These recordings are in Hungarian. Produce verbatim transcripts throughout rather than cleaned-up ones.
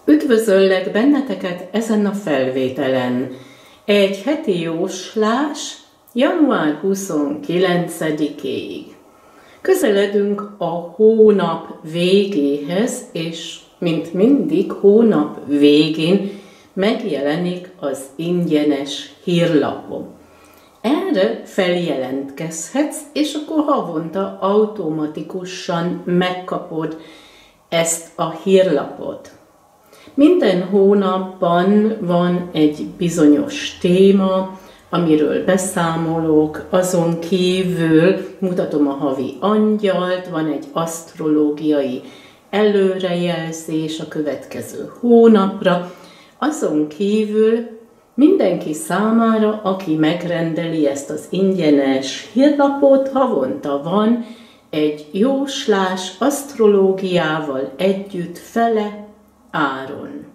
Üdvözöllek benneteket ezen a felvételen. Egy heti jóslás január huszonkilencedikéig. Közeledünk a hónap végéhez, és mint mindig hónap végén megjelenik az ingyenes hírlapom. Erre feljelentkezhetsz, és akkor havonta automatikusan megkapod ezt a hírlapot. Minden hónapban van egy bizonyos téma, amiről beszámolok, azon kívül mutatom a havi angyalt, van egy asztrológiai előrejelzés a következő hónapra, azon kívül mindenki számára, aki megrendeli ezt az ingyenes hírlapot, havonta van egy jóslás asztrológiával együtt fele áron.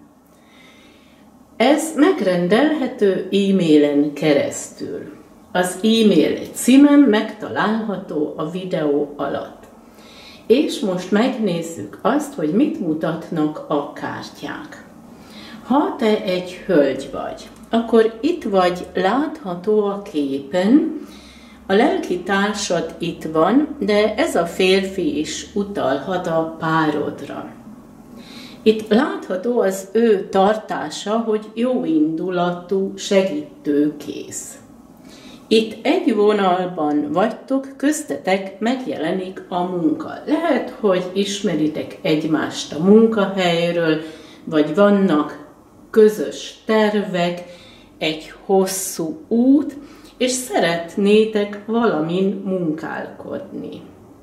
Ez megrendelhető e-mailen keresztül. Az e-mail címem megtalálható a videó alatt. És most megnézzük azt, hogy mit mutatnak a kártyák. Ha te egy hölgy vagy, akkor itt vagy látható a képen, a lelki társad itt van, de ez a férfi is utalhat a párodra. Itt látható az ő tartása, hogy jóindulatú, segítőkész. Itt egy vonalban vagytok, köztetek megjelenik a munka. Lehet, hogy ismeritek egymást a munkahelyről, vagy vannak közös tervek, egy hosszú út, és szeretnétek valamin munkálkodni.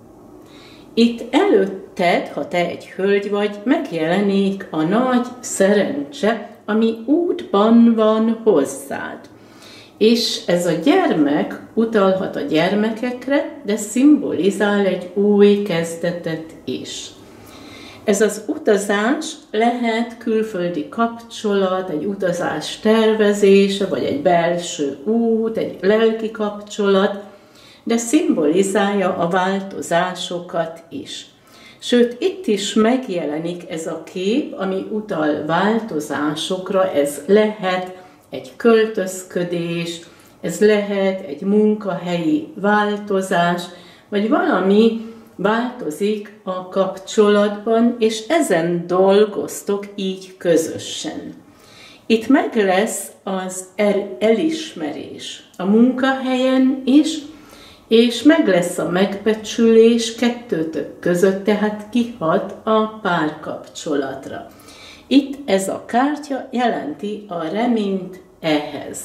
Itt előtted, ha te egy hölgy vagy, megjelenik a nagy szerencse, ami útban van hozzád. És ez a gyermek utalhat a gyermekekre, de szimbolizál egy új kezdetet is. Ez az utazás lehet külföldi kapcsolat, egy utazás tervezése, vagy egy belső út, egy lelki kapcsolat, de szimbolizálja a változásokat is. Sőt, itt is megjelenik ez a kép, ami utal változásokra, ez lehet egy költözködés, ez lehet egy munkahelyi változás, vagy valami változik a kapcsolatban, és ezen dolgoztok így közösen. Itt meg lesz az el- elismerés a munkahelyen is, és meg lesz a megbecsülés kettőtök között, tehát kihat a párkapcsolatra. Itt ez a kártya jelenti a reményt ehhez.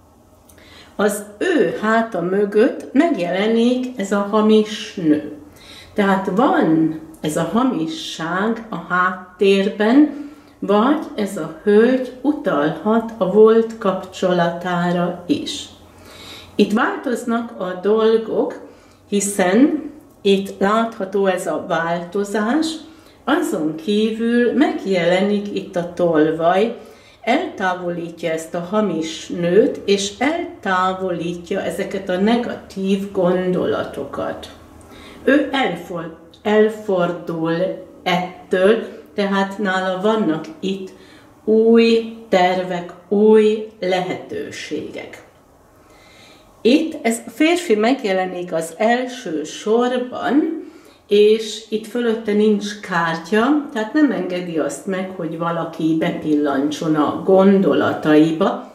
Az ő háta mögött megjelenik ez a hamis nő. Tehát van ez a hamisság a háttérben, vagy ez a hölgy utalhat a volt kapcsolatára is. Itt változnak a dolgok, hiszen itt látható ez a változás, azon kívül megjelenik itt a tolvaj, eltávolítja ezt a hamis nőt, és eltávolítja ezeket a negatív gondolatokat. Ő elfordul, elfordul ettől, tehát nála vannak itt új tervek, új lehetőségek. Itt ez a férfi megjelenik az első sorban, és itt fölötte nincs kártya, tehát nem engedi azt meg, hogy valaki bepillantson a gondolataiba.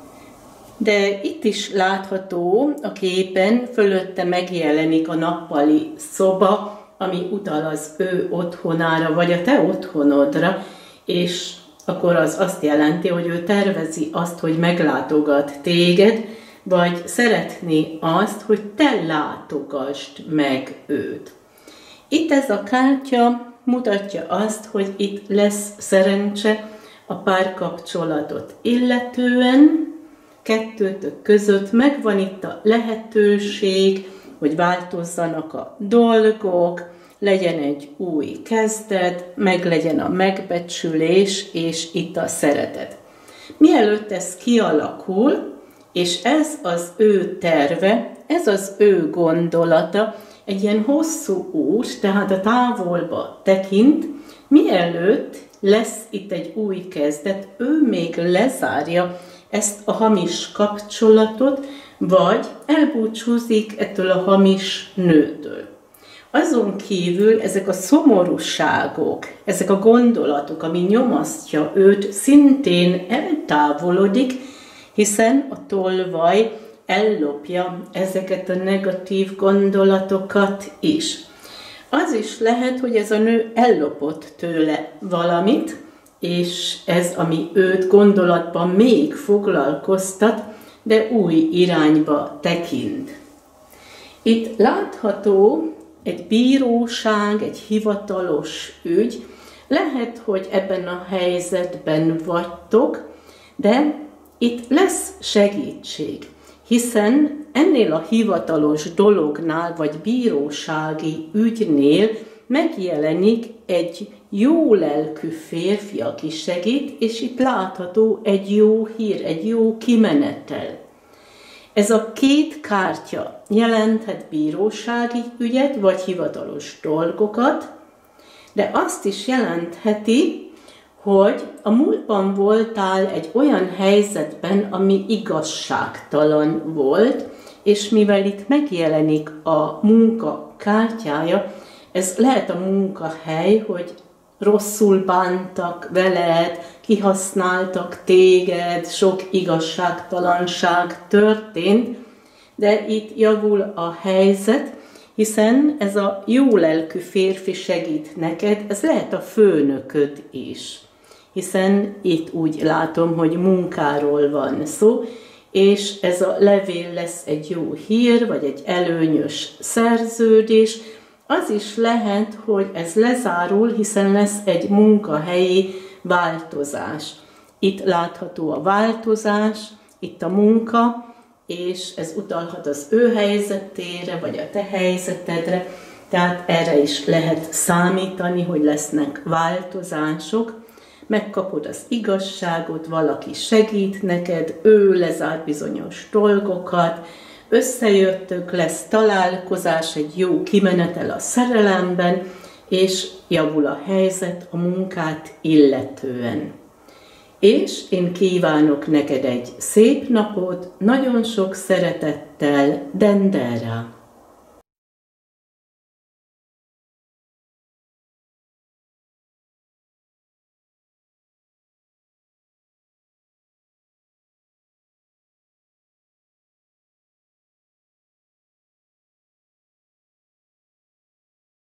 De itt is látható a képen, fölötte megjelenik a nappali szoba, ami utal az ő otthonára, vagy a te otthonodra, és akkor az azt jelenti, hogy ő tervezi azt, hogy meglátogat téged, vagy szeretné azt, hogy te látogassd meg őt. Itt ez a kártya mutatja azt, hogy itt lesz szerencse a párkapcsolatot illetően, kettőtök között megvan itt a lehetőség, hogy változzanak a dolgok, legyen egy új kezdet, meg legyen a megbecsülés, és itt a szeretet. Mielőtt ez kialakul, és ez az ő terve, ez az ő gondolata, egy ilyen hosszú út, tehát a távolba tekint, mielőtt lesz itt egy új kezdet, ő még lezárja ezt a hamis kapcsolatot, vagy elbúcsúzik ettől a hamis nőtől. Azon kívül ezek a szomorúságok, ezek a gondolatok, ami nyomasztja őt, szintén eltávolodik, hiszen a tolvaj ellopja ezeket a negatív gondolatokat is. Az is lehet, hogy ez a nő ellopott tőle valamit, és ez, ami őt gondolatban még foglalkoztat, de új irányba tekint. Itt látható egy bíróság, egy hivatalos ügy. Lehet, hogy ebben a helyzetben vagytok, de itt lesz segítség, hiszen ennél a hivatalos dolognál, vagy bírósági ügynél megjelenik egy jó lelkű férfi, aki segít, és itt látható egy jó hír, egy jó kimenetel. Ez a két kártya jelenthet bírósági ügyet, vagy hivatalos dolgokat, de azt is jelentheti, hogy a múltban voltál egy olyan helyzetben, ami igazságtalan volt, és mivel itt megjelenik a munka kártyája, ez lehet a munkahely, hogy rosszul bántak veled, kihasználtak téged, sok igazságtalanság történt, de itt javul a helyzet, hiszen ez a jó lelkű férfi segít neked, ez lehet a főnököd is. Hiszen itt úgy látom, hogy munkáról van szó, és ez a levél lesz egy jó hír, vagy egy előnyös szerződés. Az is lehet, hogy ez lezárul, hiszen lesz egy munkahelyi változás. Itt látható a változás, itt a munka, és ez utalhat az ő helyzetére, vagy a te helyzetedre, tehát erre is lehet számítani, hogy lesznek változások. Megkapod az igazságot, valaki segít neked, ő lezár bizonyos dolgokat, összejöttök, lesz találkozás, egy jó kimenetel a szerelemben, és javul a helyzet a munkát illetően. És én kívánok neked egy szép napot, nagyon sok szeretettel, Dendera!